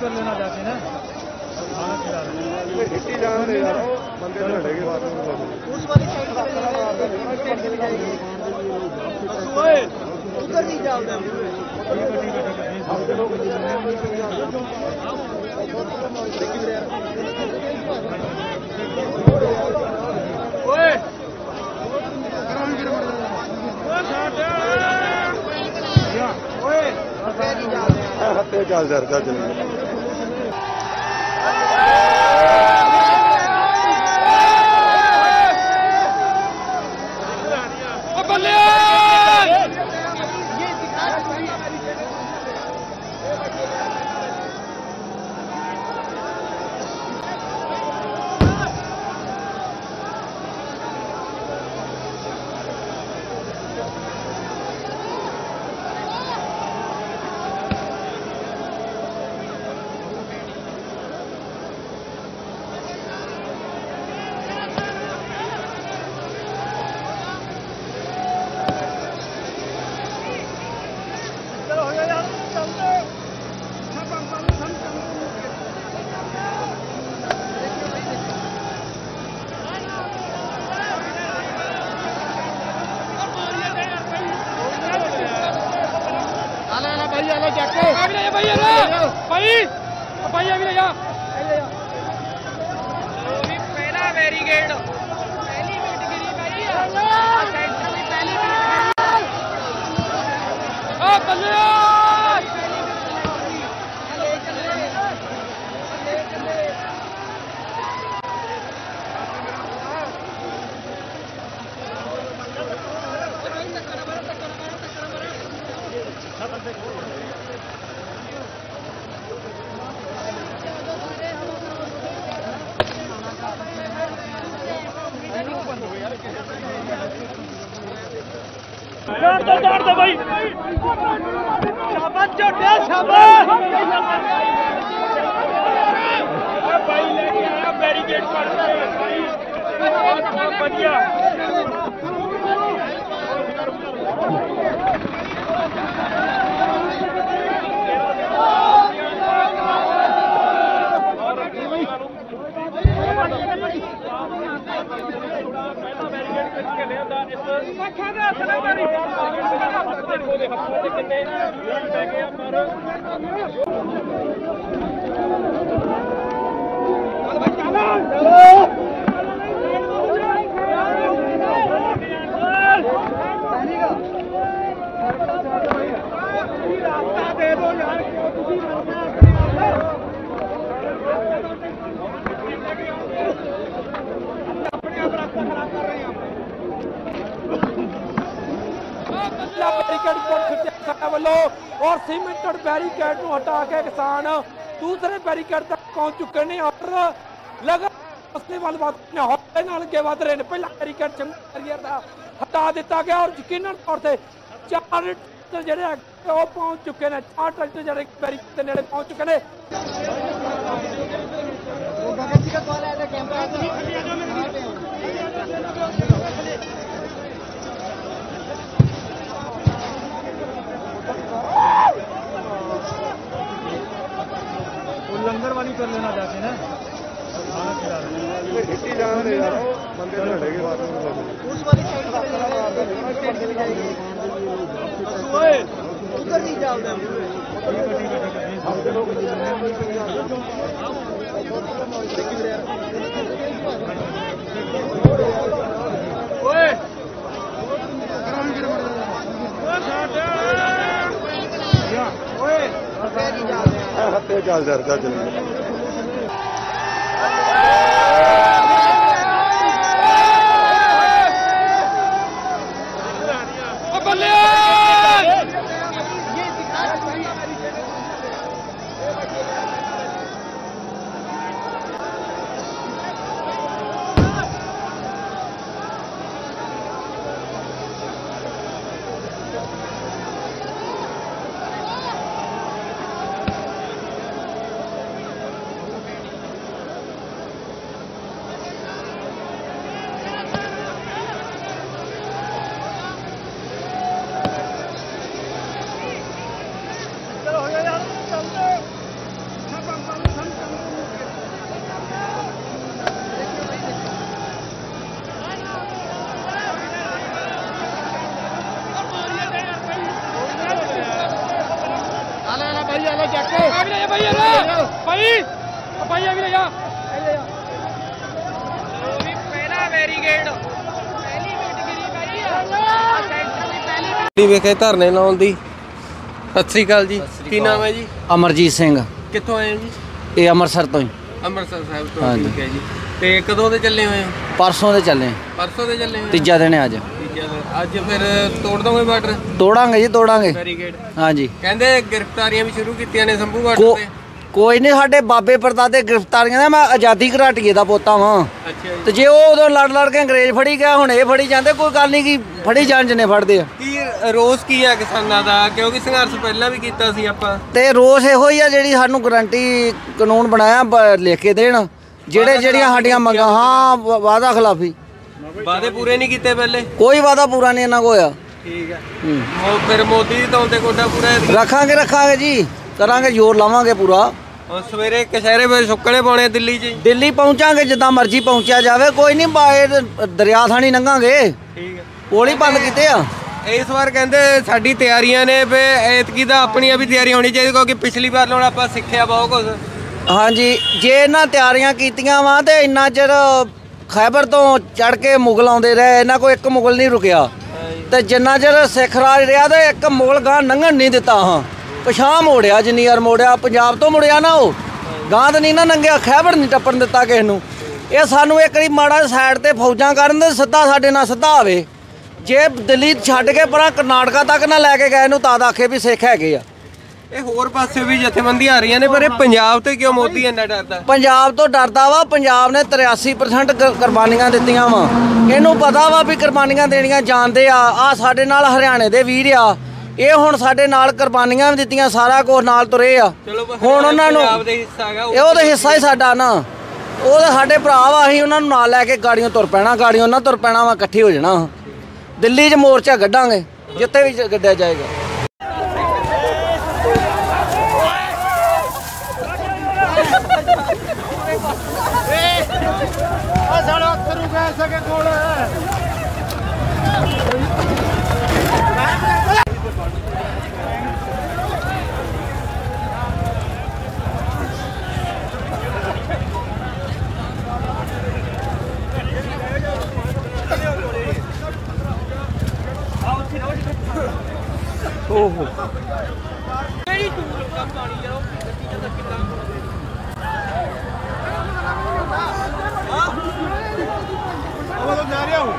कर लेना जाके ना खाना खिला रहे हिट्टी जान दे यार बंदे लड़ेंगे बाद में उस वाली साइड चली जाएगी उधर नहीं जाओगे हत्या चाल जरदा चलेंगे पहला बैरिकेड पहली विकेट गिरी भाई सेंटर में पहली जान दो भाई शाबाश छोटे शाबाश भाई लेके आया बैरिकेड पर बहुत बढ़िया और सीमेंटेड बैरिकेड ਨੂੰ ਹਟਾ ਕੇ ਕਿਸਾਨ ਦੂਸਰੇ ਬੈਰੀਕੇਡ ਤੱਕ ਪਹੁੰਚ ਚੁੱਕੇ ਨੇ ਔਰ ਲਗਾਤਾਰ ਉਸਦੇ ਵੱਲ ਹੌਲੇ ਨਾਲ ਅੱਗੇ ਵਧ ਰਹੇ ਨੇ। ਪਹਿਲਾ ਬੈਰੀਕੇਡ ਚੰਗੀਅਰ ਦਾ ਹਟਾ ਦਿੱਤਾ ਗਿਆ ਔਰ ਯਕੀਨਨ ਤੌਰ ਤੇ 4 ਟਰੈਕਟਰ ਜਿਹੜੇ ਉਹ ਪਹੁੰਚ ਚੁੱਕੇ ਨੇ। 4 ਟਰੈਕਟਰ ਜਿਹੜੇ ਬੈਰੀਕੇਡ ਦੇ ਨੇੜੇ ਪਹੁੰਚ ਚੁੱਕੇ ਨੇ। लंगर वाली कर लेना जाके ना खाना खिला रहे हिट्टी जान दे यार बंदे लड़ेंगे बाद में उस वाली साइड चली जाएगी उधर नहीं जाओगे हत्या चाल जरदा चलेंगे ਪਹਿਲਾ ਬੈਰੀਕੇਡ ਪਹਿਲੀ ਵਿਕਟ ਗਿਰੀ ਭਾਈ ਆ ਸੈਂਟਰ ਦੀ ਪਹਿਲੀ ਵੇਖੇ ਧਰਨੇ ਲਾਉਣ ਦੀ। ਸਤਿ ਸ੍ਰੀ ਅਕਾਲ ਜੀ, ਕੀ ਨਾਮ ਹੈ ਜੀ? ਅਮਰਜੀਤ ਸਿੰਘ, ਕਿੱਥੋਂ ਆਏ ਹੋ ਜੀ? ਇਹ ਅੰਮ੍ਰਿਤਸਰ ਤੋਂ ਹੀ। ਅੰਮ੍ਰਿਤਸਰ ਸਾਹਿਬ ਤੋਂ, ਠੀਕ ਹੈ ਜੀ। ਤੇ ਕਦੋਂ ਦੇ ਚੱਲੇ ਹੋਏ ਹੋ? ਪਰਸੋਂ ਦੇ ਚੱਲੇ, ਪਰਸੋਂ ਦੇ ਚੱਲੇ ਹੋਏ? ਤੀਜਾ ਦਿਨ ਹੈ ਅੱਜ। ਤੀਜਾ ਦਿਨ। ਅੱਜ ਫਿਰ ਤੋੜ ਦੋਗੇ ਬਾਰਡਰ? ਤੋੜਾਂਗੇ ਜੀ, ਤੋੜਾਂਗੇ। ਬੈਰੀਕੇਡ। ਹਾਂਜੀ, ਕਹਿੰਦੇ ਗ੍ਰਿਫਤਾਰੀਆਂ ਵੀ ਸ਼ੁਰੂ ਕੀਤੀਆਂ ਨੇ ਸੰਭੂ ਬਾਰਡਰ ਤੇ। ਕੋਈ ਨਹੀਂ, ਸਾਡੇ ਬਾਬੇ ਪਰਦਾਦੇ ਗ੍ਰਿਫਤਾਰੀਆਂ ਦਾ। ਮੈਂ ਆਜ਼ਾਦੀ ਘਰਾਟੀਏ ਦਾ ਪੋਤਾ ਵਾਂ। ਅੱਛਾ ਜੀ। ਤੇ ਜੇ ਉਹ ਉਦੋਂ ਲੜ ਕੇ ਅੰਗਰੇਜ਼ ਫੜੀ ਗਿਆ, ਹੁਣ ਇਹ ਫੜੀ ਜਾਂਦੇ, ਕੋਈ ਗੱਲ ਨਹੀਂ ਕਿ ਫੜੀ ਜਾਣ ਜਿੰਨੇ ਫੜਦੇ ਆ। ਕੀ ਰੋਸ ਕੀ ਆ ਕਿਸਾਨਾਂ ਦਾ? ਕਿਉਂਕਿ ਸੰਘਰਸ਼ ਪਹਿਲਾਂ ਵੀ ਕੀਤਾ ਸੀ ਆਪਾਂ। ਤੇ ਰੋਸ ਇਹੋ ਹੀ ਆ, ਜਿਹੜੀ ਸਾਨੂੰ ਗਰੰਟੀ ਕਾਨੂੰਨ ਬਣਾਇਆ ਲਿਖ ਕੇ ਦੇਣ, ਜਿਹੜੀਆਂ ਸਾਡੀਆਂ ਮੰਗਾਂ। ਹਾਂ, ਵਾਅਦਾ ਖਿਲਾਫੀ। ਵਾਅਦੇ ਪੂਰੇ ਨਹੀਂ ਕੀਤੇ ਪਹਿਲੇ? ਕੋਈ ਵਾਅਦਾ ਪੂਰਾ ਨਹੀਂ ਇਹਨਾਂ ਕੋ ਹੋਇਆ। ਠੀਕ ਹੈ। ਫਿਰ ਮੋਦੀ ਦੀ ਤੌਰ ਤੇ ਕੋਟਾ ਪੂਰਾ ਰੱਖਾਂਗੇ ਜੀ, ਕਰਾਂਗੇ, ਜ਼ੋਰ ਲਾਵਾਂਗੇ ਪੂਰਾ। ਹੁਣ ਸਵੇਰੇ ਕਸ਼ਹਿਰੇ ਵਿੱਚ ਸੁੱਕਣੇ ਪਾਉਣੇ ਦਿੱਲੀ 'ਚ। ਦਿੱਲੀ ਪਹੁੰਚਾਂਗੇ, ਜਿੱਦਾਂ ਮਰਜ਼ੀ ਪਹੁੰਚਿਆ ਜਾਵੇ। ਕੋਈ ਨਹੀਂ, ਬਾਏ ਦਰਿਆ ਥਾਣੀ ਲੰਘਾਂਗੇ। ਠੀਕ ਹੈ। ਪੁਲ ਹੀ ਬੰਦ ਕੀਤੇ ਆ। ਇਸ ਵਾਰ ਕਹਿੰਦੇ ਸਾਡੀ ਤਿਆਰੀਆਂ ਨੇ ਵੀ ਐਤਕੀ ਦਾ ਆਪਣੀਆਂ ਵੀ ਤਿਆਰੀ ਹੋਣੀ ਚਾਹੀਦੀ, ਕਿਉਂਕਿ ਪਿਛਲੀ ਵਾਰ ਨਾਲ ਆਪਾਂ ਸਿੱਖਿਆ ਬਹੁਤ ਕੁਝ। ਹਾਂਜੀ, ਜੇ ਇਹਨਾਂ ਤਿਆਰੀਆਂ ਕੀਤੀਆਂ ਵਾ ਤੇ ਇੰਨਾ ਚਿਰ ਖੈਬਰ ਤੋਂ ਚੜ ਕੇ ਮੁਗਲ ਆਉਂਦੇ ਰਹੇ, ਇਹਨਾਂ ਕੋਈ ਇੱਕ ਮੁਗਲ ਨਹੀਂ ਰੁਕਿਆ। ਤੇ ਜਿੰਨਾ ਚਿਰ ਸਿੱਖ ਰਾਜ ਰਿਹਾ ਤੇ ਇੱਕ ਮੁਗਲ ਗਾਂ ਲੰਘਣ ਨਹੀਂ ਦਿੱਤਾ। ਹਾਂ, ਪਛਾਂ ਮੋੜਿਆ, ਜਿੰਨੀ ਵਾਰ ਮੋੜਿਆ। ਪੰਜਾਬ ਤੋਂ ਮੁੜਿਆ ਨਾ, ਉਹ ਗਾਂ ਤਾਂ ਨਹੀਂ ਨਾ ਲੰਘਿਆ। ਖੈਬਰ ਨਹੀਂ ਟੱਪਣ ਦਿੱਤਾ ਕਿਸੇ ਨੂੰ। ਇਹ ਸਾਨੂੰ ਇੱਕ ਵਾਰੀ ਮਾੜਾ ਸਾਈਡ ਤੇ ਫੌਜਾਂ ਕਰਨ ਤੇ ਸਿੱਧਾ ਸਾਡੇ ਨਾਲ ਸਿੱਧਾ ਆਵੇ। ਜੇ ਦਿੱਲੀ ਛੱਡ ਕੇ ਪਰਾਂ ਕਰਨਾਟਕਾ ਤੱਕ ਨਾ ਲੈ ਕੇ ਗਏ ਨੂੰ ਤਾਂ ਆਖੇ ਵੀ ਸਿੱਖ ਹੈਗੇ ਆ। ਇਹ ਹੋਰ ਪਾਸੇ ਵੀ ਜਥੇਬੰਦੀਆਂ ਆ ਰਹੀਆਂ ਨੇ, ਪਰ ਇਹ ਪੰਜਾਬ ਤੇ ਕਿਉਂ ਮੋਦੀ ਇੰਨਾ ਡਰਦਾ? ਪੰਜਾਬ ਤੋਂ ਡਰਦਾ ਵਾ। ਪੰਜਾਬ ਨੇ 83% ਕੁਰਬਾਨੀਆਂ ਦਿੱਤੀਆਂ ਵਾ। ਇਹਨੂੰ ਪਤਾ ਵਾ ਵੀ ਕੁਰਬਾਨੀਆਂ ਦੇਣੀਆਂ ਜਾਣਦੇ ਆ ਸਾਡੇ ਨਾਲ ਹਰਿਆਣੇ ਦੇ ਵੀਰ ਆ। ਇਹ ਹੁਣ ਸਾਡੇ ਨਾਲ ਕੁਰਬਾਨੀਆਂ ਵੀ ਦਿੱਤੀਆਂ, ਸਾਰਾ ਕੁਝ ਨਾਲ ਤੁਰੇ ਆ। ਹੁਣ ਉਹਨਾਂ ਨੂੰ ਉਹ ਤਾਂ ਹਿੱਸਾ ਹੀ ਸਾਡਾ ਨਾ। ਉਹ ਤਾਂ ਸਾਡੇ ਭਰਾ ਵਾ, ਅਸੀਂ ਉਹਨਾਂ ਨੂੰ ਨਾਲ ਲੈ ਕੇ ਗਾੜੀਆਂ ਤੁਰ ਪੈਣਾ। ਗਾੜੀਆਂ ਉਹਨਾਂ ਤੁਰ ਪੈਣਾ ਵਾ, ਇਕੱਠੇ ਹੋ ਜਾਣਾ। ਦਿੱਲੀ 'ਚ ਮੋਰਚਾ ਕੱਢਾਂਗੇ, ਜਿੱਥੇ ਵੀ ਕੱਢਿਆ ਜਾਏਗਾ। ਕਿਹੜੀ ਟੂਰ ਦਾ ਪਾਣੀ ਆ ਉਹ ਗੱਡੀ ਦਾ ਕਿੱਦਾਂ ਜਾ ਰਿਹਾ ਹੂੰ।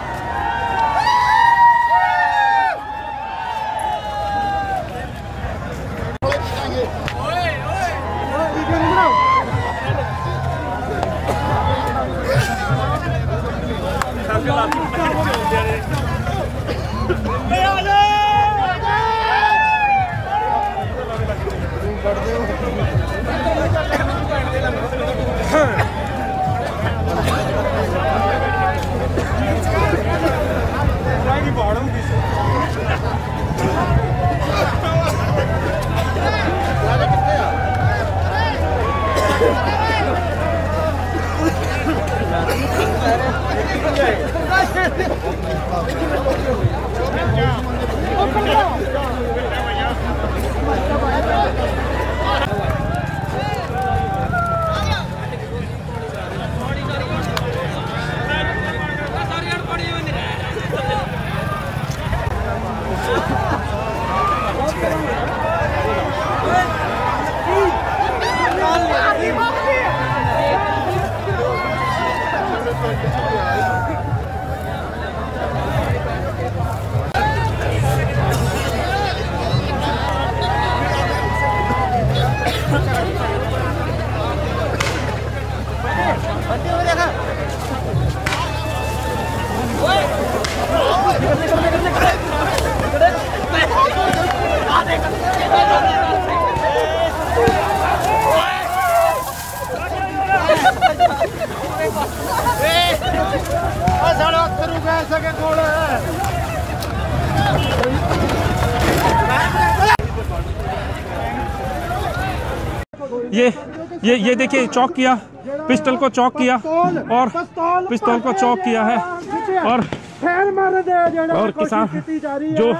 ये देखिए, चौक किया, पिस्टल को चौक किया और पिस्तौल को चौक किया है। और किसान जो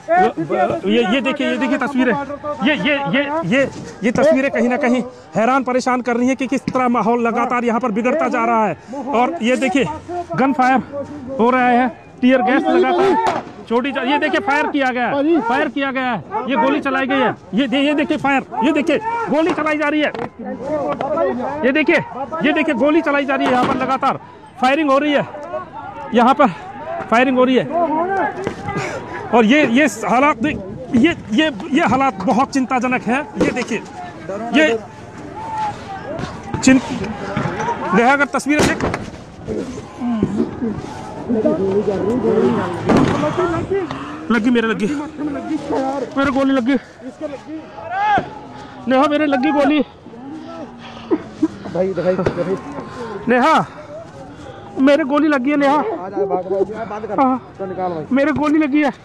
ये देखिए तस्वीरें, ये तस्वीरें कहीं ना कहीं हैरान परेशान कर रही हैं कि किस तरह माहौल लगातार यहाँ पर बिगड़ता जा रहा है। और ये देखिए गन फायर हो रहा है, टीयर गैस लगातार छोटी, ये देखिए फायर किया गया है, ये गोली चलाई गई है, ये देखिए फायर, ये देखिए गोली चलाई जा रही है, ये देखिए गोली चलाई जा रही है, यहाँ पर लगातार फायरिंग हो रही है, यहाँ पर फायरिंग हो रही है। और ये हालात, ये हालात बहुत चिंताजनक है। ये देखिए, ये अगर तस्वीरें देख, लगी मेरे गोली लगी, नेहा मेरे लगी गोली, नेहा मेरे गोली लगी है, नेहा मेरे गोली लगी है।